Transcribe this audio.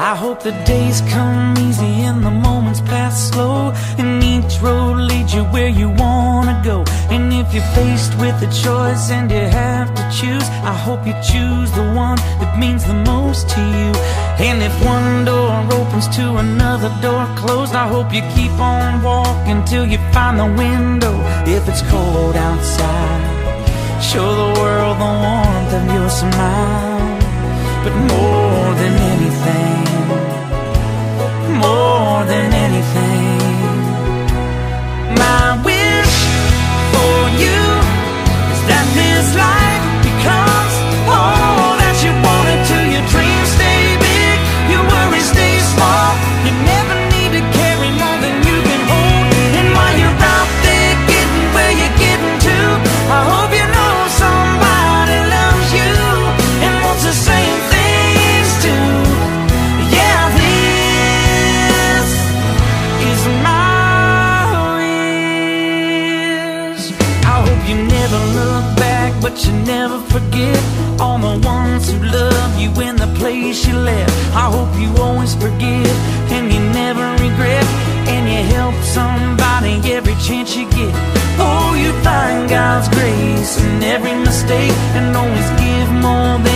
I hope the days come easy and the moments pass slow, and each road leads you where you wanna go. And if you're faced with a choice and you have to choose, I hope you choose the one that means the most to you. And if one door opens to another door closed, I hope you keep on walking till you find the window. If it's cold outside, show the world the warmth of your smile. But more than anything, more than anything, my wish for you is that this life becomes all that you want it to. Your dreams stay big, your worries stay small. You never need to carry more than you can hold. And while you're out there getting where you're getting to, I hope you know somebody loves you and wants the same things too. Yeah, this is my wish. I hope you never look back, but you never forget all the ones who love you in the place you left. I hope you always forgive and you never regret, and you help somebody every chance you get. Oh, you find God's grace in every mistake, and always give more than